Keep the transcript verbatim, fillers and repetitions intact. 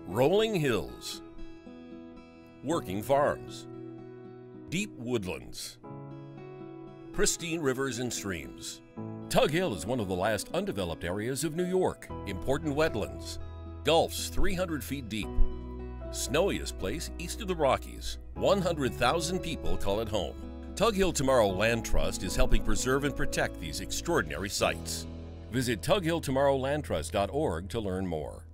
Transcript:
Rolling hills, working farms, deep woodlands, pristine rivers and streams. Tug Hill is one of the last undeveloped areas of New York. Important wetlands, gulfs three hundred feet deep, snowiest place east of the Rockies. one hundred thousand people call it home. Tug Hill Tomorrow Land Trust is helping preserve and protect these extraordinary sites. Visit tug hill tomorrow land trust dot org to learn more.